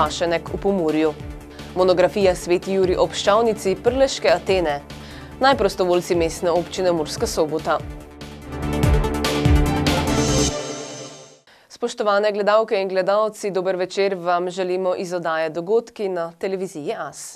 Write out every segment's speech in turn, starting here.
Pašenek v Pomurju. Monografija Sveti Jurij ob Ščavnici Prleške Atene. Najprostovoljci mestne občine Murska Sobota. Spoštovane gledalke in gledalci, dober večer vam želimo iz oddaje Dogodki na televiziji AS.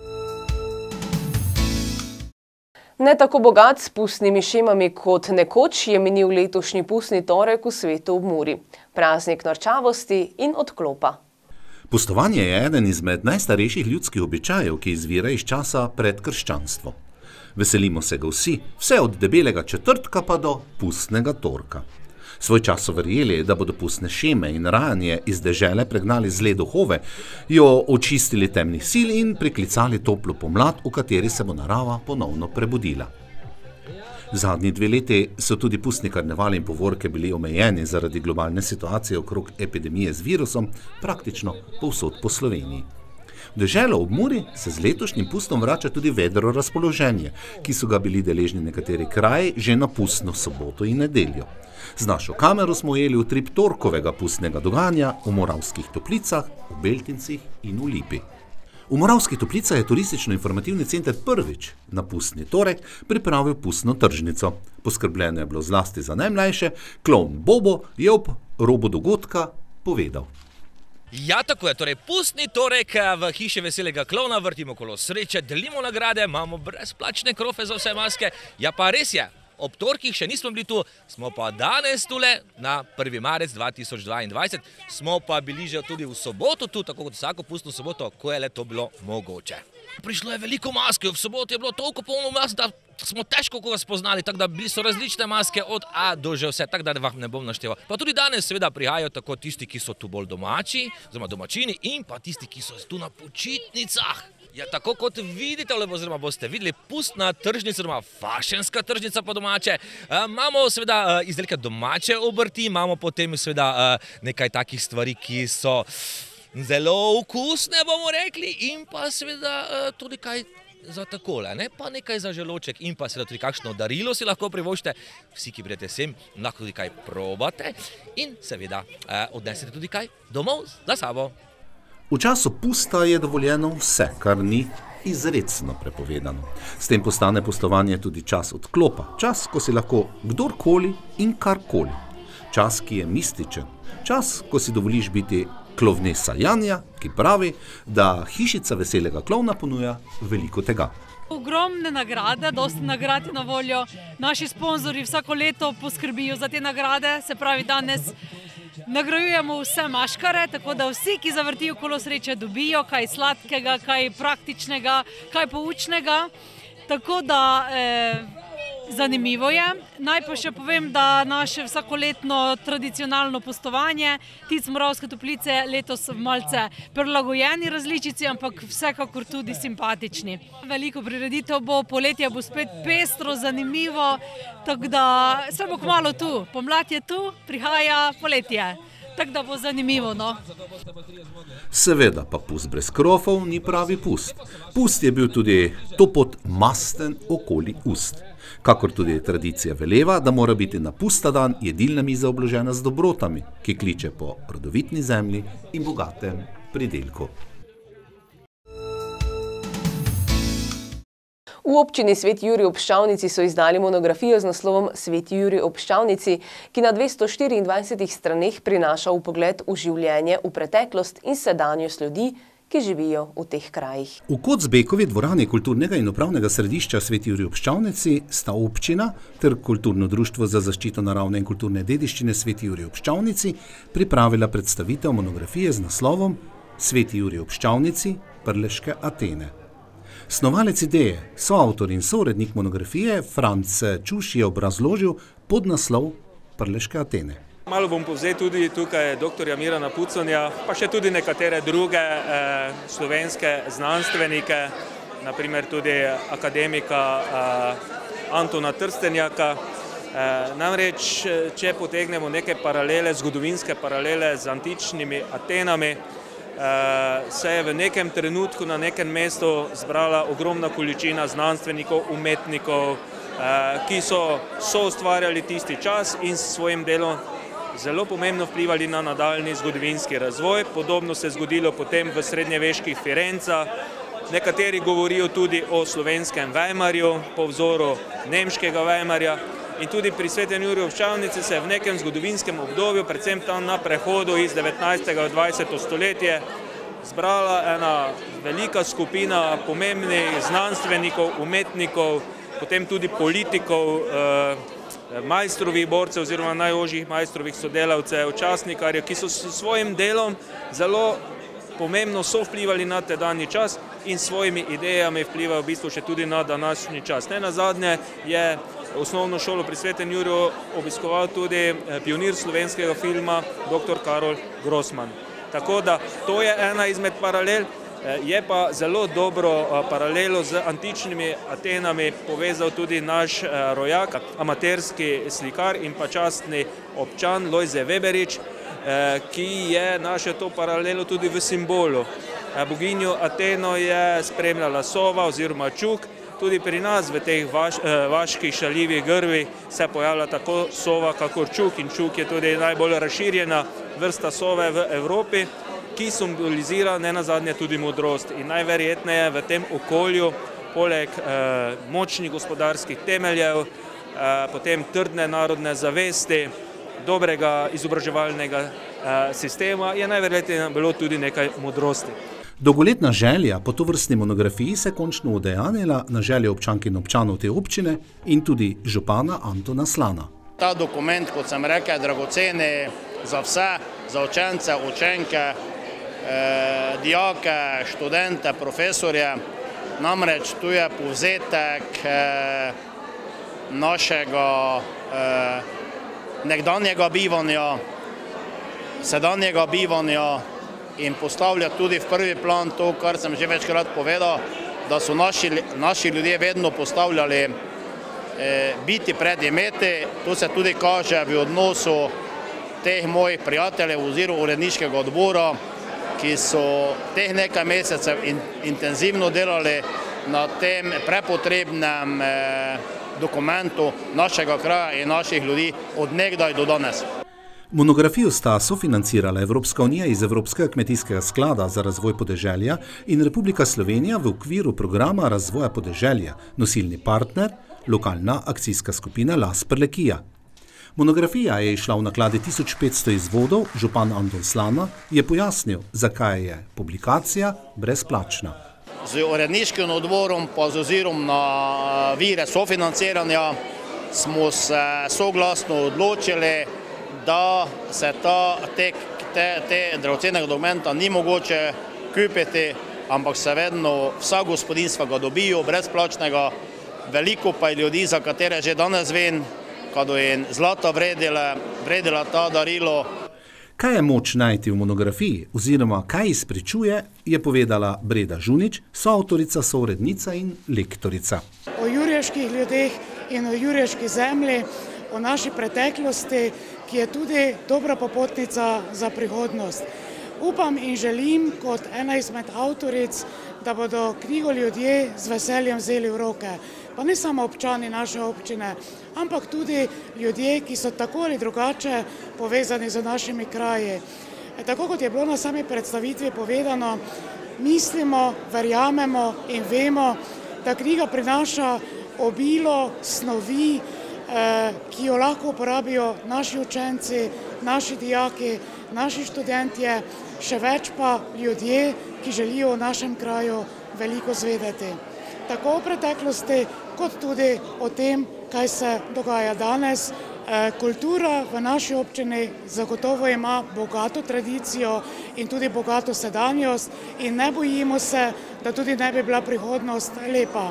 Ne tako bogat s pustnimi šemami kot nekoč je minil letošnji pustni torek v svetu ob Muri. Praznik norčavosti in odklopa. Pustovanje je eden izmed najstarejših ljudskih običajev, ki izvira iz časa pred krščanstvom. Veselimo se ga vsi, vse od debelega četrtka pa do pustnega torka. Svoj čas so verjeli, da bodo pustne šeme in rajanje iz dežele pregnali zle duhove, jo očistili temnih sil in priklicali toplo pomlad, v kateri se bo narava ponovno prebudila. Zadnji 2 leti so tudi pustni karnevali in povorke bili omejeni zaradi globalne situacije okrog epidemije z virusom, praktično povsod po Sloveniji. V deželo ob Muri se z letošnjim pustom vrača tudi vedro razpoloženje, ki so ga bili deležni nekateri kraji že na pustno soboto in nedeljo. Z našo kamero smo ujeli utrip torkovega pustnega dogajanja v Moravskih Toplicah, v Beltincih in v Lipi. V Moravskih Toplicah je turistično-informativni center prvič na pustni torek pripravil pustno tržnico. Poskrbljeno je bilo zlasti za najmlajše, klovn Bobo je ob robu dogodka povedal. Ja, tako je. Torej, pustni torek v hiši Veselega klovna, vrtimo kolo sreče, delimo nagrade, imamo brezplačne krofe za vse maske. Ja, pa res je. Ob torkih še nismo bili tu, smo pa danes tule na 1. marec 2022, smo pa bili že tudi v soboto tu, tako kot vsako pustno soboto, ko je le to bilo mogoče. Prišlo je veliko maske, v soboto je bilo toliko polno mask, da smo težko koga spoznali, tako da bili so različne maske od A do že vse, tako da vam ne bom našteval. Pa tudi danes seveda prihajajo tako tisti, ki so tu bolj domači, oziroma domačini, in pa tisti, ki so tu na počitnicah. Ja, tako kot vidite, oziroma boste videli, pustna tržnica, oziroma fašenska tržnica po domače. Imamo seveda izdelke domače obrti, imamo potem seveda nekaj takih stvari, ki so zelo okusne, bomo rekli, in pa seveda tudi kaj za takole, ne? Pa nekaj za želoček in pa seveda tudi kakšno darilo si lahko privoščite. Vsi, ki pridete sem, lahko tudi kaj probate in seveda odnesete tudi kaj domov za sabo. V času pusta je dovoljeno vse, kar ni izrecno prepovedano. S tem postane pustovanje tudi čas odklopa, čas, ko si lahko kdorkoli in karkoli. Čas, ki je mističen, čas, ko si dovoliš biti klovnesa Janja, ki pravi, da hišica Veselega klovna ponuja veliko tega. Ogromne nagrade, dosti nagrad je na voljo. Naši sponzorji vsako leto poskrbijo za te nagrade, se pravi danes nagrajujemo vse maškare, tako da vsi, ki zavrtijo kolo sreče, dobijo kaj sladkega, kaj praktičnega, kaj poučnega. Tako da zanimivo je. Naj pa še povem, da naše vsakoletno tradicionalno pustovanje Tic Moravske Toplice letos malce prilagojeni različici, ampak vsekakor tudi simpatični. Veliko prireditev bo, poletje bo spet pestro, zanimivo, tako da vse bo kmalu tu. Pomlad je tu, prihaja poletje. Tako da bo zanimivo, no. Seveda pa pust brez krofov ni pravi pust. Pust je bil tudi topot masten okoli ust. Kakor tudi tradicija veleva, da mora biti na pusta dan jedilna miza obložena z dobrotami, ki kliče po rodovitni zemlji in bogatem pridelku. V občini Sveti Jurij ob Ščavnici so izdali monografijo z naslovom Sveti Jurij ob Ščavnici, ki na 224 straneh prinaša vpogled v življenje, v preteklost in sedanjost ljudi, ki živijo v teh krajih. V Kocbekovi dvorani kulturnega in upravnega središča Sveti Jurij ob Ščavnici sta občina ter Kulturno društvo za zaščito naravne in kulturne dediščine Sveti Jurij ob Ščavnici pripravila predstavitev monografije z naslovom Sveti Jurij ob Ščavnici Prleške Atene. Snovalec ideje, soavtor in sourednik monografije Franc Čuš je obrazložil podnaslov Prleške Atene. Malo bom povzel tudi tukaj doktorja Mirana Puconja, pa še tudi nekatere druge slovenske znanstvenike, naprimer tudi akademika Antona Trstenjaka. Namreč, če potegnemo neke paralele, zgodovinske paralele z antičnimi Atenami, se je v nekem trenutku na nekem mestu zbrala ogromna količina znanstvenikov, umetnikov, ki so ustvarjali tisti čas in s svojim delom zelo pomembno vplivali na nadaljni zgodovinski razvoj. Podobno se je zgodilo potem v srednjeveških Firencah. Nekateri govorijo tudi o slovenskem Weimarju, po vzoru nemškega Weimarja. In tudi pri Svetem Juriju Obščavnici se je v nekem zgodovinskem obdobju, predvsem tam na prehodu iz 19. v 20. stoletje, zbrala ena velika skupina pomembnih znanstvenikov, umetnikov, potem tudi politikov, majstrovih borcev oziroma najožjih majstrovih sodelavcev, časnikarjev, ki so s svojim delom zelo pomembno so vplivali na tedanji čas in svojimi idejami vplivajo v bistvu še tudi na današnji čas. Nenazadnje je osnovno šolo pri Svetem Juriju obiskoval tudi pionir slovenskega filma dr. Karol Grossman. Tako da to je ena izmed paralel, je pa zelo dobro paralelo z antičnimi Atenami povezal tudi naš rojak, amaterski slikar in pa častni občan Lojze Weberič, ki je našel to paralelo tudi v simbolu. Boginjo Ateno je spremljala sova oziroma čuk, tudi pri nas v teh vaških šaljivih grvih se pojavlja tako sova kakor čuk in čuk je tudi najbolj razširjena vrsta sove v Evropi, ki simbolizira nenazadnje tudi modrost in najverjetneje v tem okolju poleg močnih gospodarskih temeljev, potem trdne narodne zavesti, dobrega izobraževalnega sistema je najverjetneje bilo tudi nekaj modrosti. Dolgoletna želja po tovrstni monografiji se je končno udejanjila na željo občank in občanov te občine in tudi župana Antona Slana. Ta dokument, kot sem rekel, je dragoceni za vse, za učence, učenke, dijake, študente, profesorje. Namreč tu je povzetek našega nekdanjega bivanja, sedanjega bivanja in postavlja tudi v prvi plan to, kar sem že večkrat povedal, da so naši ljudje vedno postavljali biti pred imeti. To se tudi kaže v odnosu teh mojih prijateljev oziroma uredniškega odbora, ki so teh nekaj mesecev intenzivno delali na tem prepotrebnem dokumentu našega kraja in naših ljudi od nekdaj do danes. Monografijo sta sofinancirala Evropska unija iz Evropskega kmetijskega sklada za razvoj podeželja in Republika Slovenija v okviru programa razvoja podeželja, nosilni partner, lokalna akcijska skupina Las Prlekija. Monografija je išla v nakladi 1500 izvodov, župan Anton Slana je pojasnil, zakaj je publikacija brezplačna. Z uredniškim odborom pa z ozirom na vire sofinanciranja smo se soglasno odločili, da se te dragocenega dokumenta ni mogoče kupiti, ampak se vedno vsa gospodinjstva ga dobijo brezplačnega, veliko pa je ljudi, za katere že danes vem, kada je zlata vredila ta darilo. Kaj je moč najti v monografiji oziroma kaj izpričuje, je povedala Breda Žunič, soavtorica, sourednica in lektorica. O jurjeških ljudeh in o jurješki zemlji, o naši preteklosti, ki je tudi dobra popotnica za prihodnost. Upam in želim kot ena izmed avtoric, da bodo knjigo ljudje z veseljem vzeli v roke. Pa ne samo občani naše občine, ampak tudi ljudje, ki so tako ali drugače povezani z našimi kraji. Tako kot je bilo na sami predstavitvi povedano, mislimo, verjamemo in vemo, da knjiga prinaša obilo snovi, ki jo lahko uporabijo naši učenci, naši dijaki, naši študentje, še več pa ljudje, ki želijo v našem kraju veliko zvedeti. Tako o preteklosti, kot tudi o tem, kaj se dogaja danes. Kultura v naši občini zagotovo ima bogato tradicijo in tudi bogato sedanjost in ne bojimo se, da tudi ne bi bila prihodnost lepa.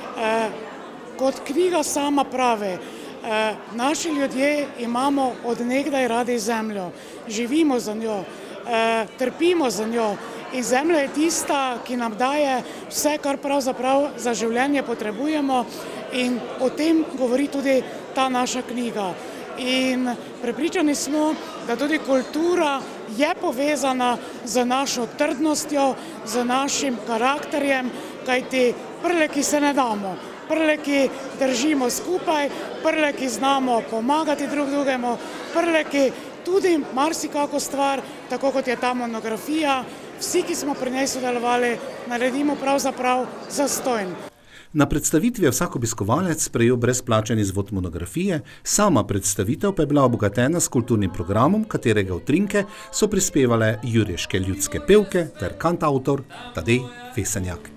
Kot knjiga sama pravi, naši ljudje imamo od nekdaj radi zemljo, živimo za njo, trpimo za njo in zemlja je tista, ki nam daje vse, kar pravzaprav za življenje potrebujemo in o tem govori tudi ta naša knjiga. In prepričani smo, da tudi kultura je povezana z našo trdnostjo, z našim karakterjem, kajti prleki se ne damo. Prleki držimo skupaj, prleki znamo pomagati drug drugemu, prleki tudi marsikako stvar, tako kot je ta monografija, vsi, ki smo pri njej sodelovali, naredimo pravzaprav zastonj. Na predstavitvi je vsak obiskovalec prejel brezplačen izvod monografije, sama predstavitev pa je bila obogatena s kulturnim programom, katerega utrinke so prispevale jurješke ljudske pevke ter kantavtor Tadej Fesenjak.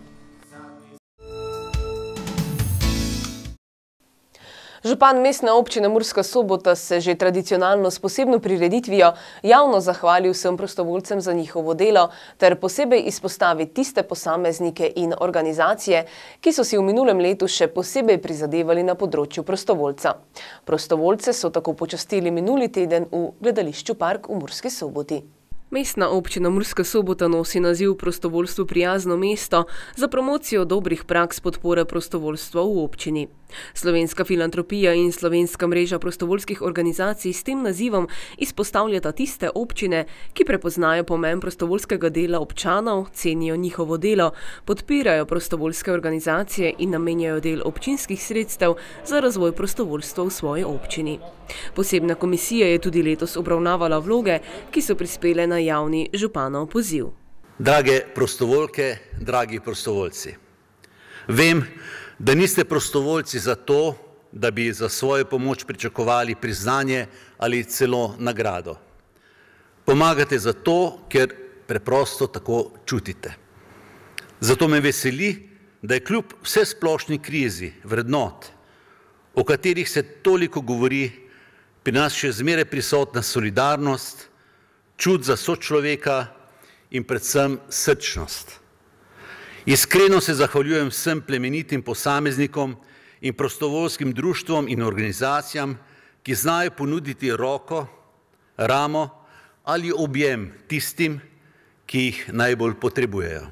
Župan mestne občine Murska Sobota se že tradicionalno s posebno prireditvijo javno zahvali vsem prostovoljcem za njihovo delo ter posebej izpostavi tiste posameznike in organizacije, ki so si v minulem letu še posebej prizadevali na področju prostovoljca. Prostovoljce so tako počastili minuli teden v gledališču Park v Murski Soboti. Mestna občina Murska Sobota nosi naziv Prostovoljstvo prijazno mesto za promocijo dobrih praks podpore prostovoljstva v občini. Slovenska filantropija in Slovenska mreža prostovoljskih organizacij s tem nazivom izpostavljata tiste občine, ki prepoznajo pomen prostovoljskega dela občanov, cenijo njihovo delo, podpirajo prostovoljske organizacije in namenjajo del občinskih sredstev za razvoj prostovoljstva v svoji občini. Posebna komisija je tudi letos obravnavala vloge, ki so prispele na javni županov poziv. Drage prostovoljke, dragi prostovoljci, vem, da niste prostovoljci zato, da bi za svojo pomoč pričakovali priznanje ali celo nagrado. Pomagate zato, ker preprosto tako čutite. Zato me veseli, da je kljub vsesplošni krizi vrednot, o katerih se toliko govori, pri nas še zmeraj prisotna solidarnost, čut za sočloveka in predvsem srčnost. Iskreno se zahvaljujem vsem plemenitim posameznikom in prostovoljskim društvom in organizacijam, ki znajo ponuditi roko, ramo ali objem tistim, ki jih najbolj potrebujejo.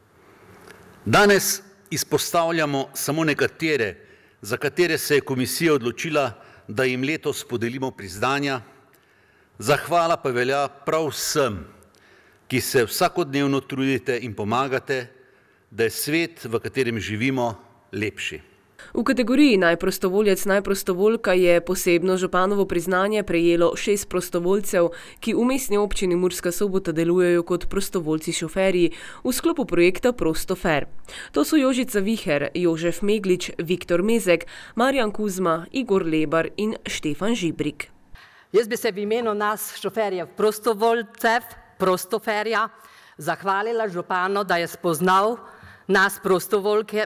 Danes izpostavljamo samo nekatere, za katere se je komisija odločila, da jim letos podelimo priznanja. Zahvala pa velja prav vsem, ki se vsakodnevno trudite in pomagate, da je svet, v katerem živimo, lepši. V kategoriji najprostovoljec, najprostovoljka je posebno županovo priznanje prejelo 6 prostovoljcev, ki v mestni občini Murska Sobota delujejo kot prostovoljci šoferji v sklopu projekta Prostofer. To so Jožica Viher, Jožef Meglič, Viktor Mezek, Marjan Kuzma, Igor Lebar in Štefan Žibrik. Jaz bi se v imenu nas šoferjev prostovoljcev, Prostoferja, zahvalila županu, da je spoznal nas prostovoljce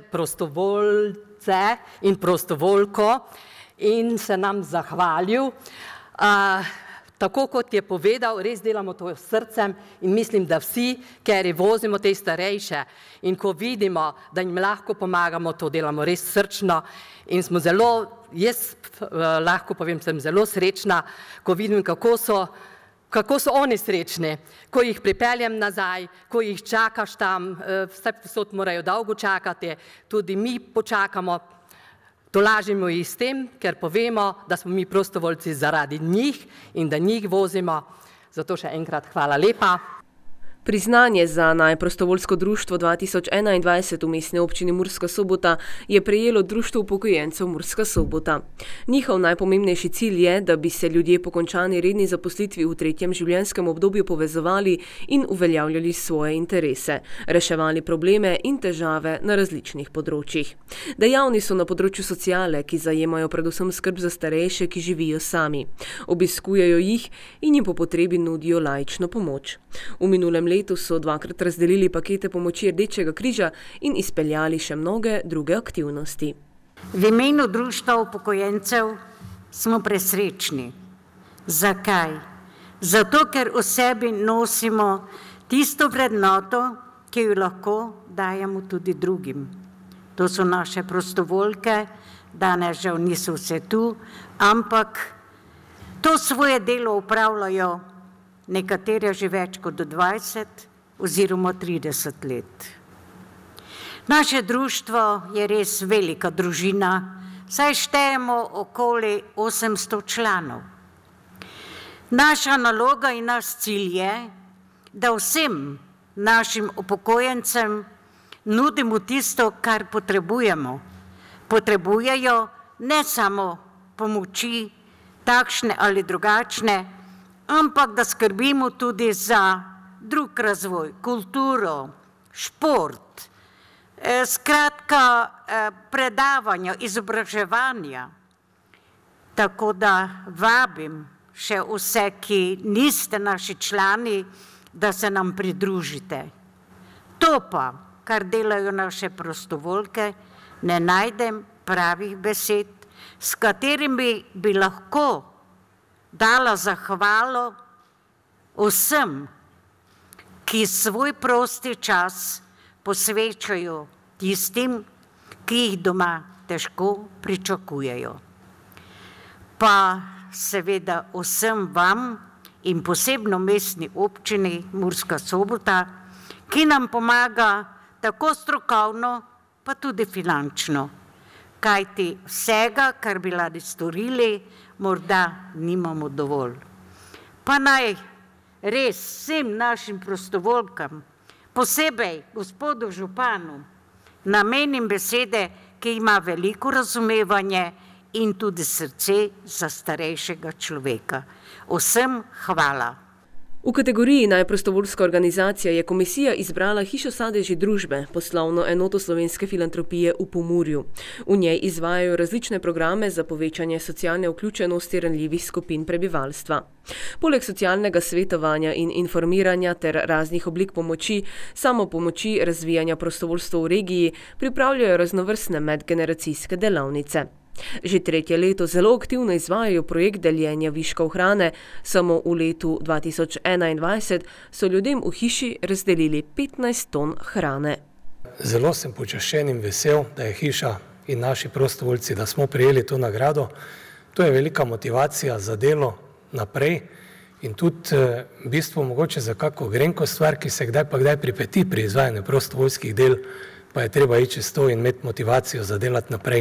in prostovoljko in se nam zahvalil. Tako kot je povedal, res delamo to s srcem in mislim, da vsi, ker vozimo te starejše in ko vidimo, da jim lahko pomagamo, to delamo res srčno in smo zelo, jaz lahko povem, sem zelo srečna, ko vidim, kako so oni srečni, ko jih pripeljem nazaj, ko jih čakaš tam, vse posod morajo dolgo čakati, tudi mi počakamo, tolažimo jih s tem, ker povemo, da smo mi prostovoljci zaradi njih in da njih vozimo. Zato še enkrat hvala lepa. Priznanje za najprostovoljsko društvo 2021 v mestni občini Murska Sobota je prejelo Društvo upokojencev Murska Sobota. Njihov najpomembnejši cilj je, da bi se ljudje po končani redni zaposlitvi v 3. življenjskem obdobju povezovali in uveljavljali svoje interese, reševali probleme in težave na različnih področjih. Dejavni so na področju sociale, ki zajemajo predvsem skrb za starejše, ki živijo sami. Obiskujejo jih in jim po potrebi nudijo laično pomoč. V minulem letu so 2-krat razdelili pakete pomoči Rdečega križa in izpeljali še mnoge druge aktivnosti. V imenu Društva upokojencev smo presrečni. Zakaj? Zato, ker v sebi nosimo tisto vrednoto, ki jo lahko dajemo tudi drugim. To so naše prostovoljke, danes žal niso vse tu, ampak to svoje delo upravljajo nekatere že več kot 20 oziroma 30 let. Naše društvo je res velika družina, saj štejemo okoli 800 članov. Naša naloga in naš cilj je, da vsem našim upokojencem nudimo tisto, kar potrebujemo. Potrebujejo ne samo pomoči, takšne ali drugačne, ampak da skrbimo tudi za drug razvoj, kulturo, šport, skratka predavanja, izobraževanja. Tako da vabim še vse, ki niste naši člani, da se nam pridružite. To pa, kar delajo naše prostovoljke, ne najdem pravih besed, s katerimi bi lahko dala zahvalo vsem, ki svoj prosti čas posvečajo tistim, ki jih doma težko pričakujejo. Pa seveda vsem vam in posebno mestni občini Murska Sobota, ki nam pomaga tako strokovno, pa tudi finančno. Kajti vsega, kar bi radi storili, morda nimamo dovolj. Pa naj res vsem našim prostovoljkam, posebej gospodu županu, namenim besede, ki ima veliko razumevanje in tudi srce za starejšega človeka. Vsem hvala. V kategoriji najprostovoljska organizacija je komisija izbrala Hišo sadeži družbe, poslovno enoto slovenske filantropije v Pomurju. V njej izvajajo različne programe za povečanje socialne vključenosti ranljivih skupin prebivalstva. Poleg socialnega svetovanja in informiranja ter raznih oblik pomoči, samopomoči, razvijanja prostovoljstva v regiji, pripravljajo raznovrstne medgeneracijske delavnice. Že tretje leto zelo aktivno izvajajo projekt deljenja viškov hrane. Samo v letu 2021 so ljudem v hiši razdelili 15 ton hrane. Zelo sem počaščen in vesel, da je hiša in naši prostovoljci, da smo prejeli to nagrado. To je velika motivacija za delo naprej in tudi v bistvu mogoče za kako grenko stvar, ki se kdaj pa kdaj pripeti pri izvajanju prostovoljskih del, pa je treba iti čez to in imeti motivacijo za delati naprej.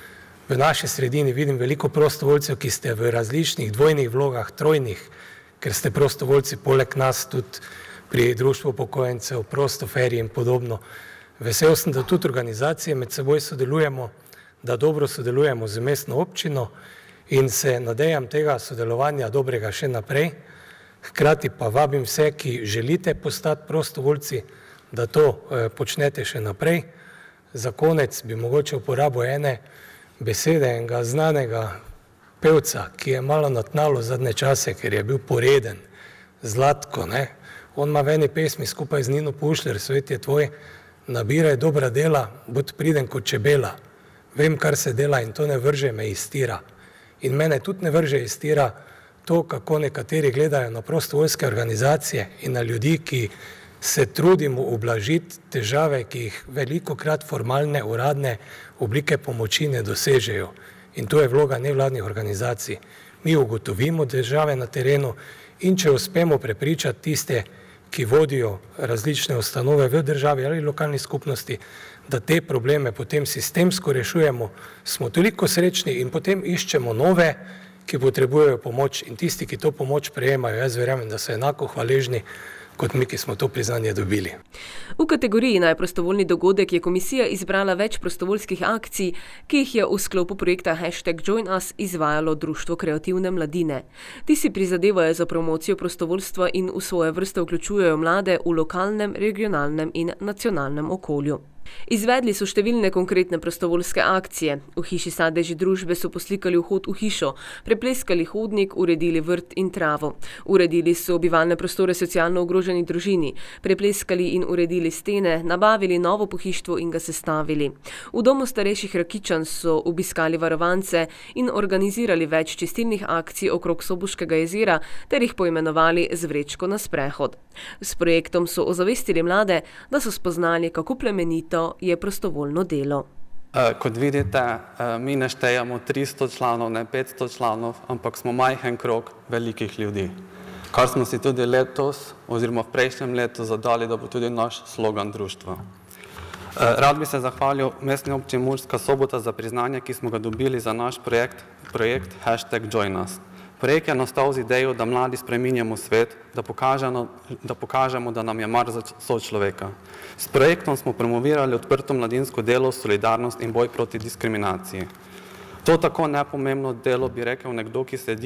V naši sredini vidim veliko prostovoljcev, ki ste v različnih dvojnih vlogah, trojnih, ker ste prostovoljci poleg nas tudi pri društvu upokojencev, Prostoferji in podobno. Vesel sem, da tudi organizacije med seboj sodelujemo, da dobro sodelujemo z mestno občino in se nadejam tega sodelovanja dobrega še naprej. Hkrati pa vabim vse, ki želite postati prostovoljci, da to počnete še naprej. Za konec bi mogoče uporabil ene besede enega znanega pevca, ki je malo na tnalu zadnje čase, ker je bil poreden, Zlatko, ne. On ima v eni pesmi skupaj z Nino Pušler, Svet je tvoj, nabiraj dobra dela, bud priden kot čebela. Vem, kar se dela in to ne vrže me iz tira. In mene tudi ne vrže iz tira to, kako nekateri gledajo na prostovoljske organizacije in na ljudi, ki se trudimo ublažiti težave, ki jih velikokrat formalne, uradne oblike pomoči ne dosežejo. In to je vloga nevladnih organizacij. Mi ugotovimo težave na terenu in če uspemo prepričati tiste, ki vodijo različne ustanove v državi ali lokalni skupnosti, da te probleme potem sistemsko rešujemo, smo toliko srečni in potem iščemo nove, ki potrebujejo pomoč in tisti, ki to pomoč prejemajo, jaz verjamem, da so enako hvaležni kot mi, ki smo to priznanje dobili. V kategoriji najprostovoljni dogodek je komisija izbrala več prostovoljskih akcij, ki jih je v sklopu projekta #JoinUs izvajalo Društvo kreativne mladine. Ti si prizadevajo za promocijo prostovoljstva in v svoje vrste vključujejo mlade v lokalnem, regionalnem in nacionalnem okolju. Izvedli so številne konkretne prostovoljske akcije. V Hiši sadeži družbe so poslikali vhod v hišo, prepleskali hodnik, uredili vrt in travo. Uredili so bivalne prostore socialno ogroženi družini, prepleskali in uredili stene, nabavili novo pohištvo in ga sestavili. V domu starejših Rakičan so obiskali varovance in organizirali več čistilnih akcij okrog Soboškega jezera ter jih poimenovali z vrečko na sprehod. S projektom so ozavestili mlade, da so spoznali, kako plemenito je prostovoljno delo. Kot vidite, mi ne štejemo 300 članov, ne 500 članov, ampak smo majhen krog velikih ljudi. Kar smo si tudi letos, oziroma v prejšnjem letu zadali, da bo tudi naš slogan društva. Rad bi se zahvalil mestni občini Murska Sobota za priznanje, ki smo ga dobili za naš projekt #JoinUs. Projekt je nastal z idejo, da mladi spreminjamo svet, da pokažemo, da nam je mar za sočloveka. S projektom smo promovirali odprto mladinsko delo, solidarnost in boj proti diskriminaciji. To tako nepomembno delo bi rekel nekdo, ki sedi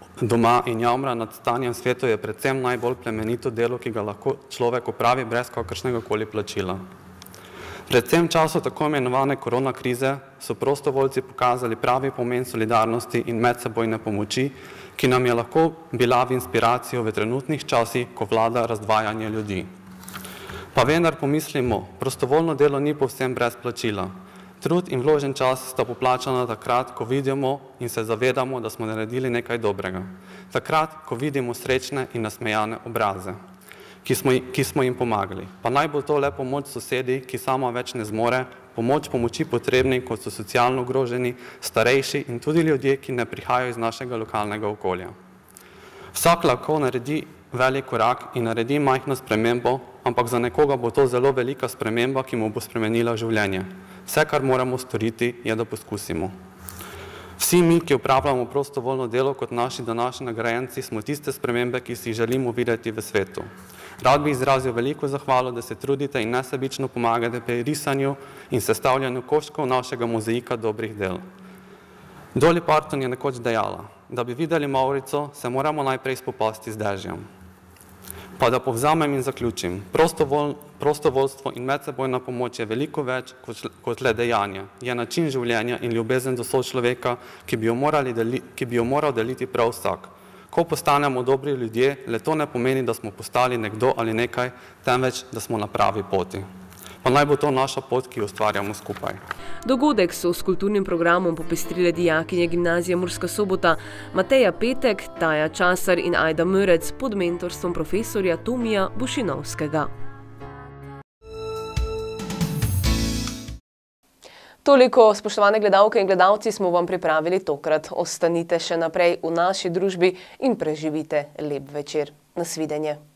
doma in jamra nad stanjem svetu je predvsem najbolj plemenito delo, ki ga lahko človek opravi brez kakršnega koli plačila. Predvsem v času tako imenovane korona krize so prostovoljci pokazali pravi pomen solidarnosti in medsebojne pomoči, ki nam je lahko bila v inspiracijo v trenutnih časih, ko vlada razdvajanje ljudi. Pa vendar pomislimo, prostovoljno delo ni povsem brez plačila. Trud in vložen čas sta poplačana takrat, ko vidimo in se zavedamo, da smo naredili nekaj dobrega. Takrat, ko vidimo srečne in nasmejane obraze, ki smo jim pomagali. Pa naj bo to le pomoč sosedi, ki sama več ne zmore, pomoči potrebni, kot so socialno ogroženi, starejši in tudi ljudje, ki ne prihajajo iz našega lokalnega okolja. Vsak lahko naredi velik korak in naredi majhno spremembo, ampak za nekoga bo to zelo velika sprememba, ki mu bo spremenila življenje. Vse, kar moramo storiti, je, da poskusimo. Vsi mi, ki upravljamo prostovoljno delo kot naši današnji nagrajenci, smo tiste spremembe, ki si želimo videti v svetu. Rad bi izrazil veliko zahvalo, da se trudite in nesebično pomagate pri risanju in sestavljanju koščkov našega mozaika dobrih del. Dolly Parton je nekoč dejala, da bi videli mavrico, se moramo najprej spopasti z dežjem. Pa da povzamem in zaključim, prostovoljstvo in medsebojna pomoč je veliko več kot le dejanje. Je način življenja in ljubezen do sočloveka, ki bi jo moral deliti prav vsak. Ko postanemo dobri ljudje, le to ne pomeni, da smo postali nekdo ali nekaj, temveč, da smo na pravi poti. Pa naj bo to naša pot, ki jo ustvarjamo skupaj. Dogodek so s kulturnim programom popestrile dijakinje gimnazije Murska Sobota Mateja Petek, Taja Časar in Ajda Mörec pod mentorstvom profesorja Tomija Bušinovskega. Toliko, spoštovane gledalke in gledalci, smo vam pripravili tokrat. Ostanite še naprej v naši družbi in preživite lep večer. Nasvidenje.